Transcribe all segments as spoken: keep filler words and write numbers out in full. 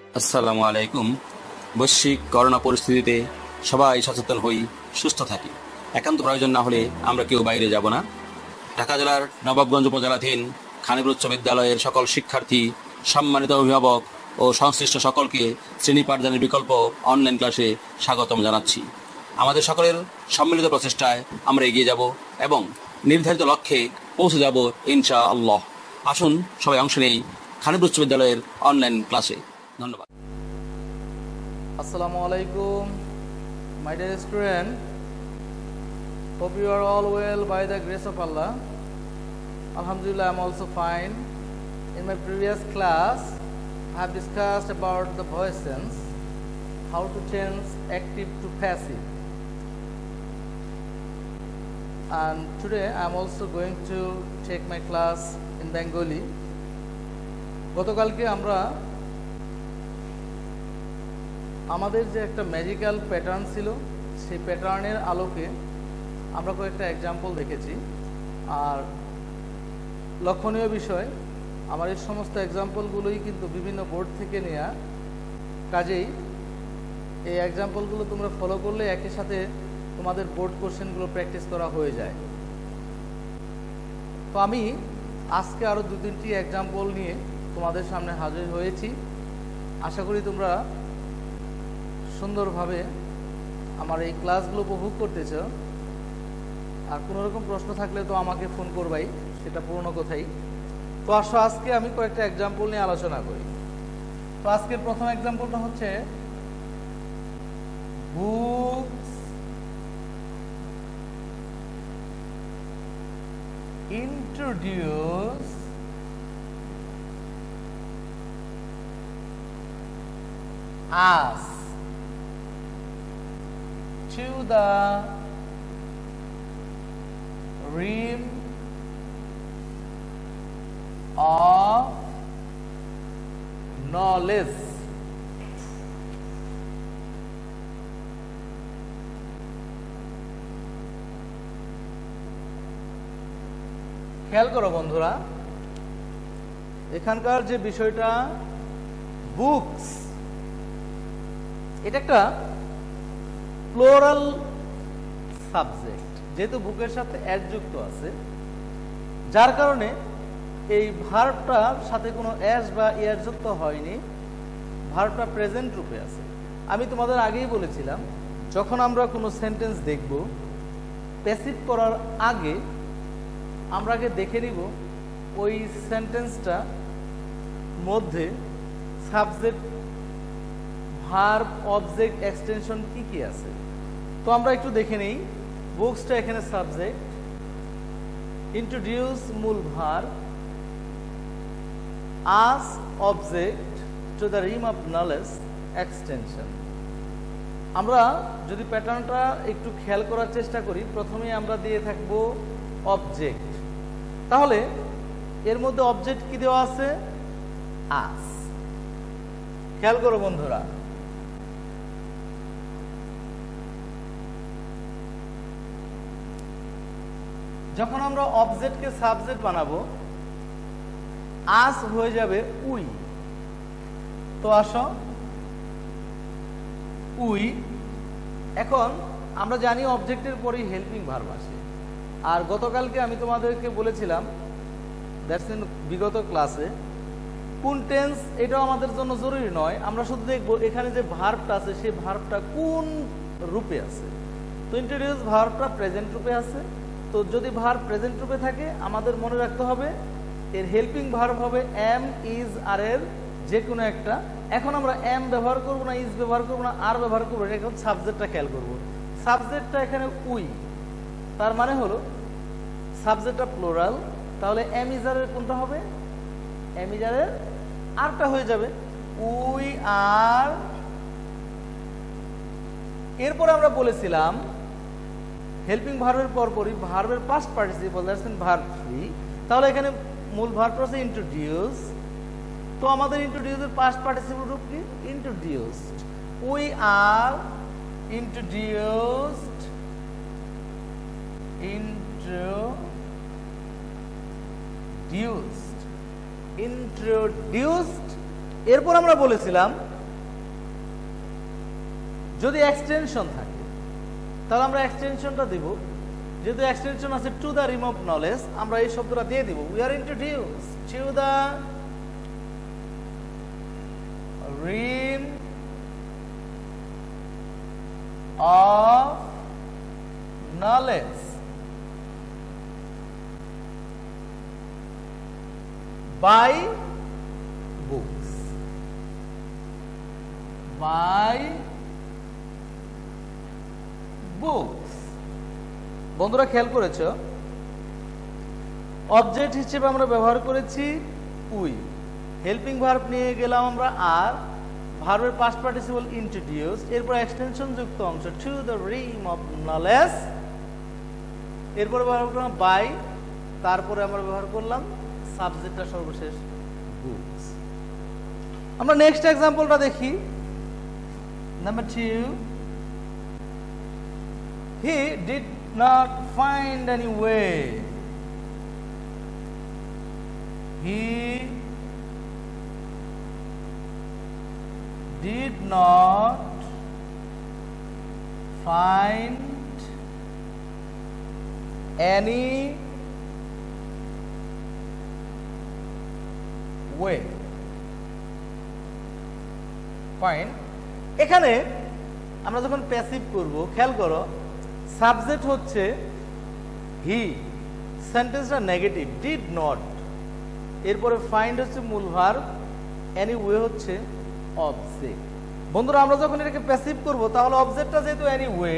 আসসালামু আলাইকুম। বৈশ্বিক করোনা পরিস্থিতিতে সবাই সচেতন হই, সুস্থ থাকি। একান্ত প্রয়োজন না হলে আমরা কেউ বাইরে যাব না। ঢাকা জেলার নবাবগঞ্জ উপজেলাধীন খানিপুর উচ্চ বিদ্যালয়ের সকল শিক্ষার্থী, সম্মানিত অভিভাবক ও সংশ্লিষ্ট সকলকে শ্রেণী পাঠদানের বিকল্প অনলাইন ক্লাসে স্বাগতম জানাচ্ছি। আমাদের সকলের সম্মিলিত প্রচেষ্টায় আমরা এগিয়ে যাব এবং নির্ধারিত লক্ষ্যে পৌঁছে যাব ইনশা আল্লাহ। আসুন সবাই অংশ নেই খানিপুর উচ্চ বিদ্যালয়ের অনলাইন ক্লাসে। ধন্যবাদ। Assalamu alaikum, my dear student. Hope you are all well by the grace of Allah. Alhamdulillah, I am also fine. In my previous class, I have discussed about the voice tense, how to change active to passive. And today I am also going to take my class in Bengali. গতকালকে আমরা আমাদের যে একটা magical pattern ছিল, সেই প্যাটার্নের আলোকে আমরা কয়েকটা এক্সাম্পল দেখেছি। আর লক্ষণীয় বিষয়, আমার এই সমস্ত এক্সাম্পলগুলোই কিন্তু বিভিন্ন বোর্ড থেকে নেওয়া, কাজেই এই এক্সাম্পলগুলো তোমরা ফলো করলে একই সাথে তোমাদের বোর্ড কোশ্চেনগুলো প্র্যাকটিস করা হয়ে যায়। তো আমি আজকে আরও দু তিনটি এক্সাম্পল নিয়ে তোমাদের সামনে হাজির হয়েছি। আশা করি তোমরা সুন্দরভাবে আমার এই ক্লাসগুলো উপভোগ করতেছ। আর কোনো রকম প্রশ্ন থাকলে তো আমাকে ফোন করবাই, সেটা পুরনো কথাই। তো আসো আজকে আমি কয়েকটা এক্সাম্পল নিয়ে আলোচনা করি। তো আজকের প্রথম এক্সাম্পলটা হচ্ছে books introduce us to the realm of knowledge. খেয়াল করো বন্ধুরা, এখানকার যে বিষয়টা বুকস, এটা একটা প্লোরাল সাবজেক্ট, যেহেতু বুকের সাথে অ্যাড যুক্ত আছে, যার কারণে এই ভার্বটার সাথে কোনো অ্যাস বা ইয়ার যুক্ত হয়নি, ভার্বটা প্রেজেন্ট রূপে আছে। আমি তোমাদের আগেই বলেছিলাম, যখন আমরা কোনো সেন্টেন্স দেখব, প্যাসিভ করার আগে আমরা আগে দেখে নিব ওই সেন্টেন্সটা মধ্যে সাবজেক্ট, ভার্ব, অবজেক্ট, এক্সটেনশন কি কি আছে। তো আমরা একটু দেখে নেই। বুকসটা এখানে সাবজেক্ট, ইন্ট্রোডিউস মূল verb, us object, to the realm of knowledge extension. আমরা যদি প্যাটার্নটা একটু খেয়াল করার চেষ্টা করি, প্রথমে আমরা দিয়ে থাকবো অবজেক্ট। তাহলে এর মধ্যে অবজেক্ট কি দেওয়া আছে? আস। খেয়াল করো বন্ধুরা, যখন আমরা অবজেক্টকে সাবজেক্ট বানাবো, আস হয়ে যাবে উই। তো আসো উই। এখন আমরা জানি অবজেক্টের পরেই হেল্পিং ভার্ব আসে। আর গতকালকে আমি তোমাদেরকে বলেছিলাম, দ্যাটস ইন বিগত ক্লাসে, কোন টেন্স এটাও আমাদের জন্য জরুরি নয়, আমরা শুধু দেখবো এখানে যে ভার্বটা আছে সেই ভার্বটা কোন রূপে আছে। তো ইন্ট্রোডিউস ভার্বটা প্রেজেন্ট রূপে আছে। তো যদি ভার্ব প্রেজেন্ট রূপে থাকে, আমাদের মনে রাখতে হবে এর হেল্পিং ভার্ব হবে এম, ইজ, আর এর যে কোনো একটা। এখন আমরা এম ব্যবহার করবো না, ইজ ব্যবহার করবো না, আর ব্যবহার করবো, এখন সাবজেক্টটা খেয়াল করবো। সাবজেক্টটা এখানে উই, তার মানে হলো সাবজেক্টটা প্লোরাল, তাহলে এম ইজারের কোনটা হবে? এম ইজারের আরটা হয়ে যাবে উই আর। এরপরে আমরা বলেছিলাম হেল্পিং ভার্বের পরপরই ভার্বের past participle, that's in verb three. তাহলে এখানে মূল ভার্বটা হচ্ছে ইন্ট্রোডিউস। তো আমাদের ইন্ট্রোডিউসের পাস্ট পার্টিসিপল রূপ কি? Introduced. We are introduced, introduced, introduced. এরপর আমরা বলেছিলাম যদি এক্সটেনশন থাকে তাহলে আমরা এক্সটেনশনটা দিব, যেহেতু এক্সটেনশন আছে to the realm of knowledge, আমরা এই শব্দটা দিয়ে দিব। We are introduce to the realm of knowledge by books, by books। বন্ধুরা খেয়াল করেছো, অবজেক্ট হিসেবে আমরা ব্যবহার করেছি উই, হেল্পিং ভার্ব নিয়ে গেলাম আমরা আর, ভার্বের পাস্ট পার্টিসিপল ইন্ট্রোডিউস, এরপর এক্সটেনশন যুক্ত অংশ to the realm of knowledge, এরপরে ব্যবহার করলাম বাই, তারপরে আমরা ব্যবহার করলাম সাবজেক্টটা সর্বশেষ বুকস। আমরা নেক্সট এক্সাম্পলটা দেখি, number two. He did not find any way, he did not find any way. Fine, এখানে আমরা যখন প্যাসিভ করব, খেয়াল করো সাবজেক্ট হচ্ছে হি, সেন্টেন্সটা নেগেটিভ, ডিড নট, এরপরে ফাইন্ড হচ্ছে মূল ভার্ব, এনি ওয়ে হচ্ছে অবজেক্ট। বন্ধুরা আমরা যখন এটাকে প্যাসিভ করব তাহলে অবজেক্টটা যেহেতু এনি ওয়ে,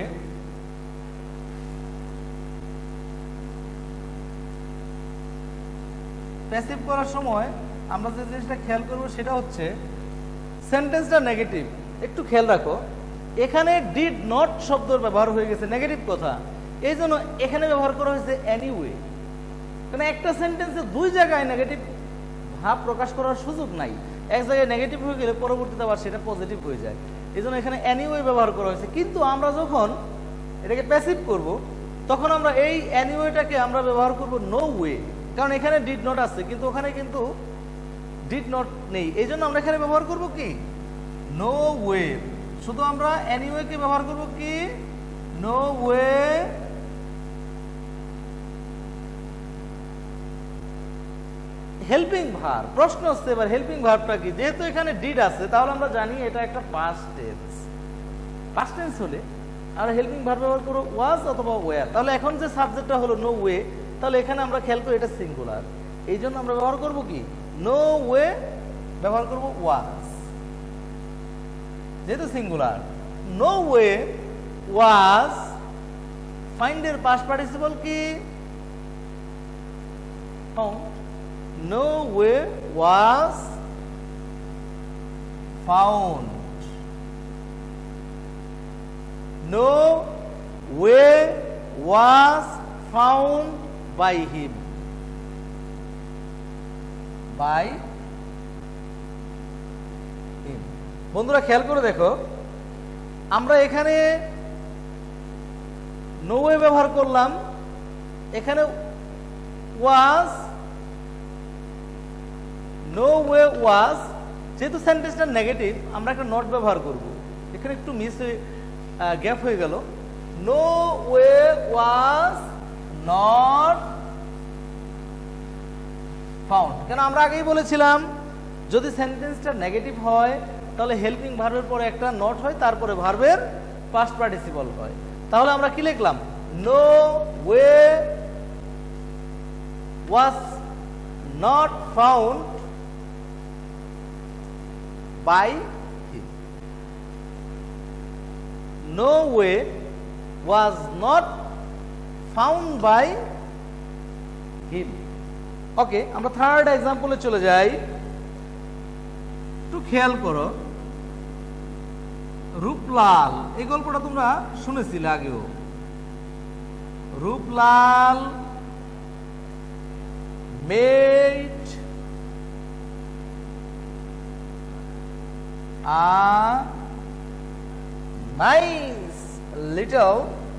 প্যাসিভ করার সময় আমরা যে জিনিসটা খেয়াল করবো সেটা হচ্ছে সেন্টেন্সটা নেগেটিভ। একটু খেয়াল রাখো, এখানে ডিড নট শব্দের ব্যবহার হয়ে গেছে, নেগেটিভ কথা, এই জন্য এখানে ব্যবহার করা হয়েছে এনিওয়ে। কারণ একটা সেন্টেন্সে দুই জায়গায় নেগেটিভ ভাব প্রকাশ করার সুযোগ নাই, এক জায়গায় নেগেটিভ হয়ে গেলে পরবর্তীতে আবার সেটা পজিটিভ হয়ে যায়, এই জন্য এখানে এনিওয়ে ব্যবহার করা হয়েছে। কিন্তু আমরা যখন এটাকে প্যাসিভ করব তখন আমরা এই এনিওয়েটাকে আমরা ব্যবহার করব নো ওয়ে, কারণ এখানে ডিড নট আছে কিন্তু ওখানে কিন্তু ডিড নট নেই, এই জন্য আমরা এখানে ব্যবহার করব কি নো ওয়ে। শুধু আমরা এনিওয়ে কে ব্যবহার করব কি নো ওয়ে। হেল্পিং ভার্ব, প্রশ্ন হচ্ছে এবার হেল্পিং ভার্বটা কি, যেহেতু এখানে ডিড আছে তাহলে আমরা জানি এটা একটা পাস্ট টেন্স, পাস্ট টেন্স হলে আমরা হেল্পিং ভার্ব ব্যবহার করব ওয়াজ অথবা ওয়্যার। তাহলে এখন যে সাবজেক্টটা হলো নো ওয়ে, তাহলে এখানে আমরা খেয়াল করি এটা সিঙ্গুলার, এই জন্য আমরা ব্যবহার করব কি নো ওয়ে, ব্যবহার করব ওয়াজ, যেহেতু singular. No way was, find এর পাস্ট পার্টিসিপল কি found, no way was found, no way was found by him, by him. বন্ধুরা খেয়াল করে দেখো, আমরা এখানে নো ওয়ে ব্যবহার করলাম, এখানে ওয়াজ, নো ওয়ে ওয়াজ, যেহেতু সেন্টেন্সটা নেগেটিভ আমরা একটা নট ব্যবহার করব, এখানে একটু মিস গ্যাপ হয়ে গেল। No way was not found, কেন আমরা আগেই বলেছিলাম যদি সেন্টেন্সটা নেগেটিভ হয় তাহলে হেল্পিং ভার্বের পরে একটা নট হয়, তারপরে ভার্বের পাস্ট পার্টিসিপল হয়। তাহলে আমরা কি লিখলাম no way was not found by him, no way was not found by him. Okay, আমরা থার্ড এক্সাম্পলে চলে যাই। একটু খেয়াল করো, রূপলাল, এই গল্পটা তোমরা শুনেছিলে আগেও। Ruplal made a nice little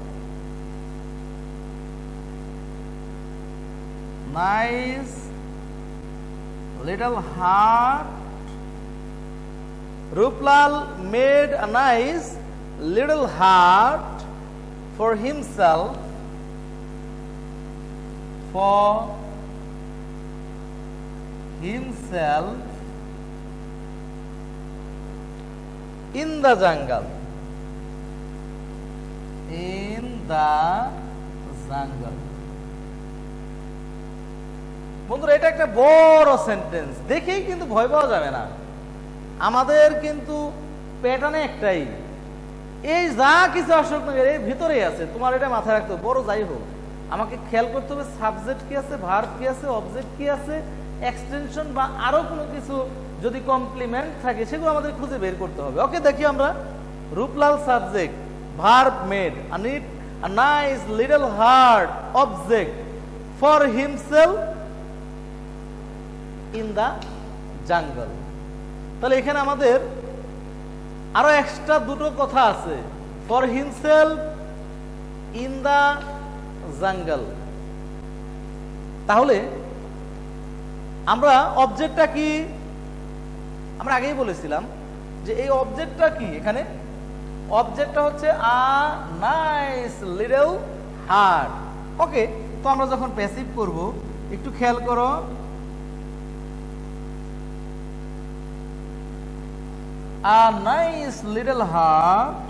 nice little heart. Ruplal made a nice little heart for himself, for himself in the jungle, in the jungle. বন্ধুরা, এটা একটা বড় সেন্টেন্স, দেখেই কিন্তু ভয় পাওয়া যাবে না। আমাদের কিন্তু প্যাটার্নে একটাই, এই যা কিছু আসুক না এর ভিতরেই আছে, তোমার এটা মাথায় রাখতে হবে। বড় যাই হোক, আমাকে খেয়াল করতে হবে সাবজেক্ট কি আছে, ভার্ব কি আছে, অবজেক্ট কি আছে, এক্সটেনশন বা আরো কোনো কিছু যদি কমপ্লিমেন্ট থাকে সেগুলো আমাদের খুঁজে বের করতে হবে। ওকে, দেখি আমরা। Ruplal subject, verb made, a neat a nice little heart object for himself in the jungle. তাহলে এখানে আমাদের আরো এক্সট্রা দুটো কথা আছে, for himself in the jungle. তাহলে আমরা অবজেক্টটা কি, আমরা আগেই বলেছিলাম যে এই অবজেক্টটা কি। এখানে অবজেক্টটা হচ্ছে a nice little heart. Okay, তো আমরা যখন প্যাসিভ করব একটু খেয়াল করো, a nice little heart,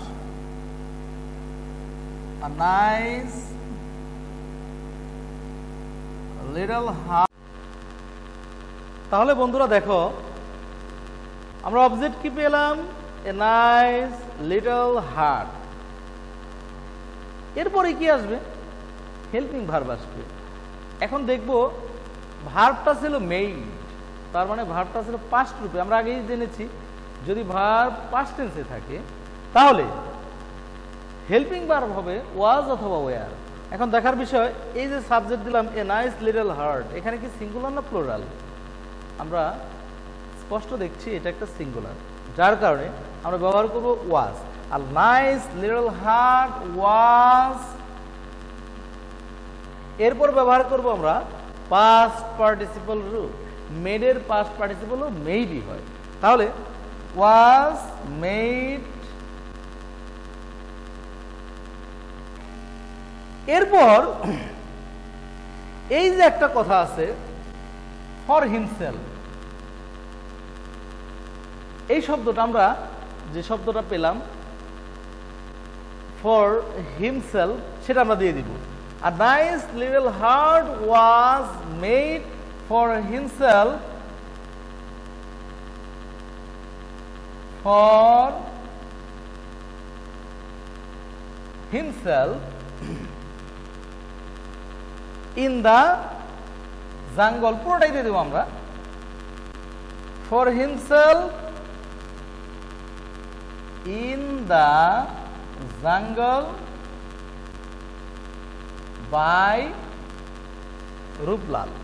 a nice little heart। তাহলে বন্ধুরা দেখো, আমরা অবজেক্ট কি পেলাম, a nice little heart। এরপরে কি আসবে, হেল্পিং ভার্ব আসবে। এখন দেখব ভার্বটা ছিল মেইড, তার মানে ভার্বটা ছিল পাস্ট রূপে। আমরা আগেই জেনেছি যদি ভার্ব পাস্ট টেন্সে থাকে তাহলে হেল্পিং ভার্ব হবে ওয়াজ অথবা ওয়্যার। এখন দেখার বিষয়, এই যে সাবজেক্ট দিলাম এ নাইস লিটল হার্ট, এখানে কি সিঙ্গুলার না প্লুরাল? আমরা স্পষ্ট দেখছি এটা একটা সিঙ্গুলার, যার কারণে আমরা ব্যবহার করব ওয়াজ। আর নাইস লিটল হার্ট ওয়াজ, এরপর ব্যবহার করব আমরা পাস্ট পার্টিসিপল রূপ। মেডের পাস্ট পার্টিসিপল মেইডই হয়। তাহলে was made, এরপর এই যে একটা কথা আছে ফর হিমসেলফ, এই শব্দটা আমরা যে শব্দটা পেলাম ফর হিমসেলফ সেটা আমরা দিয়ে দিব। A nice little heart was made for himself, for himself in the jungle। পুরোটাই দিয়ে দেবো আমরা, for himself in the jungle by Ruplal.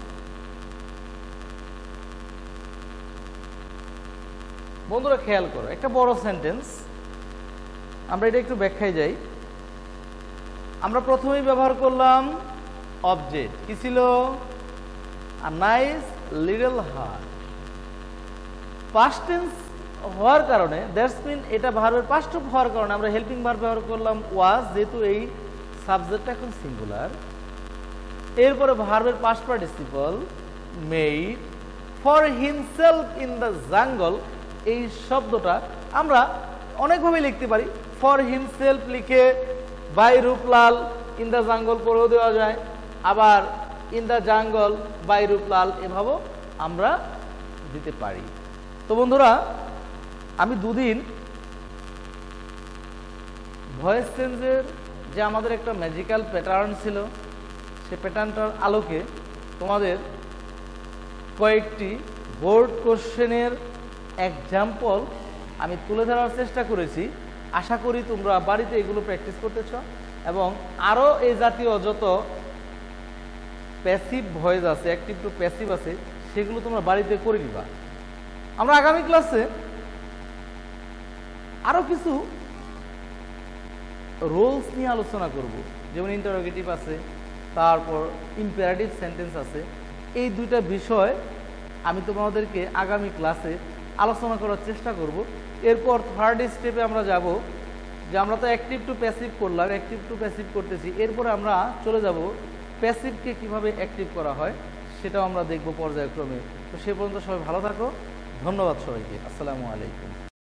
বন্ধুরা খেয়াল করো, একটা বড় সেন্টেন্স, আমরা এটা একটু ব্যাখ্যায় যাই। আমরা প্রথমেই ব্যবহার করলাম অবজেক্ট, কি ছিল, a nice little heart. Past tense হওয়ার কারণে, দ্যাটস মিন এটা ভার্বের পাস্ট রূপ হওয়ার কারণে আমরা হেল্পিং ভার্ব ব্যবহার করলাম ওয়াজ, যেহেতু এই সাবজেক্টটা এখন সিঙ্গুলার। এরপরে ভার্বের past participle made, for himself in the jungle. এই শব্দটা আমরা অনেকভাবে লিখতে পারি, ফর হিমসেলফ লিখে by Ruplal in the jungle করেও দেওয়া যায়, আবার in the jungle by Ruplal এভাবেও আমরা দিতে পারি। তো বন্ধুরা, আমি দুদিন ভয়েস চেঞ্জের যে আমাদের একটা ম্যাজিক্যাল প্যাটার্ন ছিল, সে প্যাটার্নটার আলোকে তোমাদের কয়েকটি বোর্ড কোশ্চেনের এক্সাম্পল আমি তুলে ধরার চেষ্টা করেছি। আশা করি তোমরা বাড়িতে এগুলো প্র্যাকটিস করতেছ এবং আরও এই জাতীয় যত প্যাসিভ ভয়েস আছে, অ্যাক্টিভ টু প্যাসিভ আছে, সেগুলো তোমরা বাড়িতে করে নিবা। আমরা আগামী ক্লাসে আরও কিছু রোলস নিয়ে আলোচনা করব, যেমন ইন্টারোগেটিভ আছে, তারপর ইম্পারেটিভ সেন্টেন্স আছে। এই দুইটা বিষয় আমি তোমাদেরকে আগামী ক্লাসে আলোচনা করার চেষ্টা করব। এরপর থার্ড স্টেপে আমরা যাব যে আমরা তো অ্যাক্টিভ টু প্যাসিভ করলাম, অ্যাক্টিভ টু প্যাসিভ করতেছি, এরপরে আমরা চলে যাব প্যাসিভকে কিভাবে অ্যাক্টিভ করা হয় সেটাও আমরা দেখব পর্যায়ক্রমে। তো সে পর্যন্ত সবাই ভালো থাকো, ধন্যবাদ সবাইকে, আসসালামু আলাইকুম।